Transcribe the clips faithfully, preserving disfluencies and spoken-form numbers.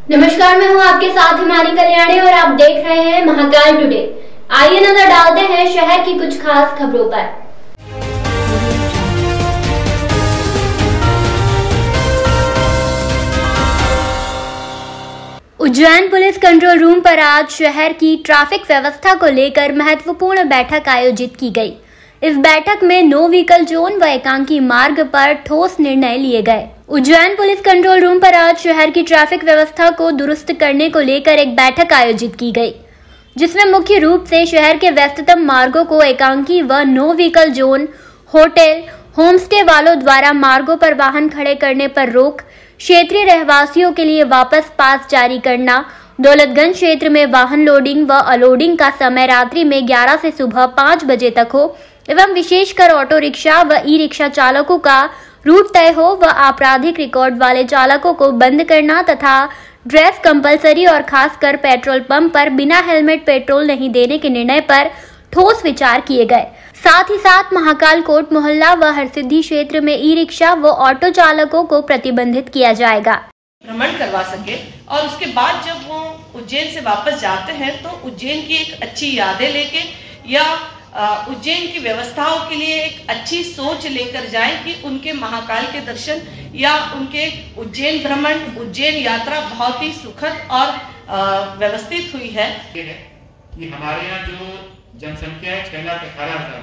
नमस्कार, मैं हूं आपके साथ हिमानी कल्याणी और आप देख रहे हैं महाकाल टुडे। आइए नजर डालते हैं शहर की कुछ खास खबरों पर। उज्जैन पुलिस कंट्रोल रूम पर आज शहर की ट्रैफिक व्यवस्था को लेकर महत्वपूर्ण बैठक आयोजित की गई। इस बैठक में नो व्हीकल जोन व एकांकी मार्ग पर ठोस निर्णय लिए गए। उज्जैन पुलिस कंट्रोल रूम पर आज शहर की ट्रैफिक व्यवस्था को दुरुस्त करने को लेकर एक बैठक आयोजित की गई, जिसमें मुख्य रूप से शहर के व्यस्ततम मार्गों को एकांकी व no vehicle zone, hotel, homestay वालों द्वारा मार्गों पर वाहन खड़े करने पर रोक, क्षेत्रीय रहवासियों के लिए वापस पास जारी करना, दौलतगंज क्षेत्र में वाहन लोडिंग व अलोडिंग का समय रात्रि में ग्यारह से सुबह पाँच बजे तक हो एवं विशेषकर ऑटो रिक्शा व ई रिक्शा चालकों का रूट तय हो व आपराधिक रिकॉर्ड वाले चालकों को बंद करना तथा ड्रेस कंपलसरी और खासकर पेट्रोल पंप पर बिना हेलमेट पेट्रोल नहीं देने के निर्णय पर ठोस विचार किए गए। साथ ही साथ महाकाल कोट मोहल्ला व हरसिद्धि क्षेत्र में ई रिक्शा व ऑटो चालकों को प्रतिबंधित किया जाएगा। भ्रमण करवा सके और उसके बाद जब वो उज्जैन से वापस जाते हैं तो उज्जैन की एक अच्छी यादें लेके या उज्जैन की व्यवस्थाओं के लिए एक अच्छी सोच लेकर जाएं कि उनके महाकाल के दर्शन या उनके उज्जैन भ्रमण, उज्जैन यात्रा बहुत ही सुखद और व्यवस्थित हुई है। कि हमारे यहाँ जो जनसंख्या है छह लाख अठारह हजार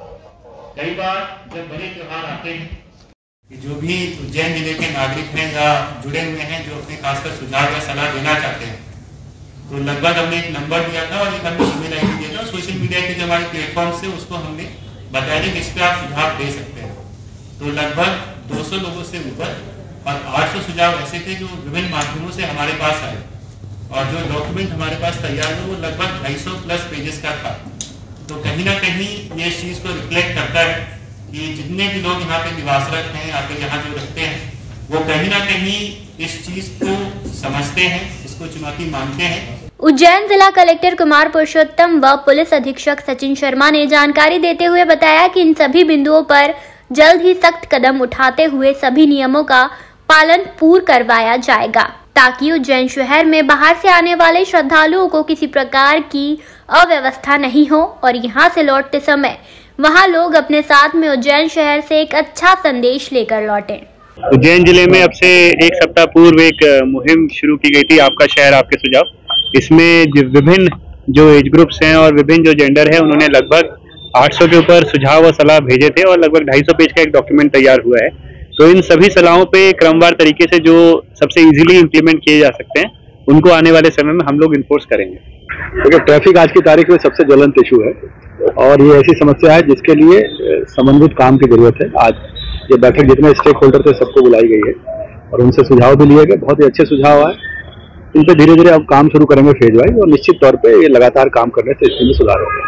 की। कई बार जब बड़े त्योहार आते हैं कि जो भी उज्जैन जिले के नागरिक हैं या जुड़े हुए हैं जो अपने खासकर सुझाव या सलाह देना चाहते हैं, तो लगभग हमने एक नंबर दिया था और एक हमने ईमेल आईडी दिया था। सोशल मीडिया के जो हमारे प्लेटफॉर्म से उसको हमने बताया कि इस पे आप सुझाव दे सकते हैं। तो लगभग दो सौ लोगों से ऊपर और आठ सौ सुझाव ऐसे थे जो विभिन्न माध्यमों से हमारे पास आए और जो डॉक्यूमेंट हमारे पास तैयार हुआ वो लगभग ढाई सौ प्लस पेजेस का था। तो कहीं ना कहीं ये इस चीज को रिफ्लेक्ट करता है कि जितने भी लोग यहाँ पे निवासरत हैं या फिर यहाँ जो रहते हैं वो कहीं ना कहीं इस चीज को समझते हैं, इसको चुनौती मानते हैं। उज्जैन जिला कलेक्टर कुमार पुरुषोत्तम व पुलिस अधीक्षक सचिन शर्मा ने जानकारी देते हुए बताया कि इन सभी बिंदुओं पर जल्द ही सख्त कदम उठाते हुए सभी नियमों का पालन पूर्ण करवाया जाएगा, ताकि उज्जैन शहर में बाहर से आने वाले श्रद्धालुओं को किसी प्रकार की अव्यवस्था नहीं हो और यहाँ से लौटते समय वहाँ लोग अपने साथ में उज्जैन शहर से एक अच्छा संदेश लेकर लौटें। उज्जैन जिले में अब से एक सप्ताह पूर्व एक मुहिम शुरू की गई थी, आपका शहर आपके सुझाव। इसमें विभिन्न जो एज ग्रुप्स हैं और विभिन्न जो जेंडर है उन्होंने लगभग आठ सौ के ऊपर सुझाव और सलाह भेजे थे और लगभग ढाई सौ पेज का एक डॉक्यूमेंट तैयार हुआ है। तो इन सभी सलाहों पे क्रमवार तरीके से जो सबसे इजीली इम्प्लीमेंट किए जा सकते हैं उनको आने वाले समय में हम लोग इन्फोर्स करेंगे। देखिए, ट्रैफिक आज की तारीख में सबसे ज्वलंत इशू है और ये ऐसी समस्या है जिसके लिए समन्वित काम की जरूरत है। आज ये बैठक जितने स्टेक होल्डर थे सबको बुलाई गई है और उनसे सुझाव भी लिए गए, बहुत ही अच्छे सुझाव आए। इन पे धीरे धीरे अब काम शुरू करेंगे फेज वाइज और निश्चित तौर पे ये लगातार काम करने से स्थिति में सुधार होगा।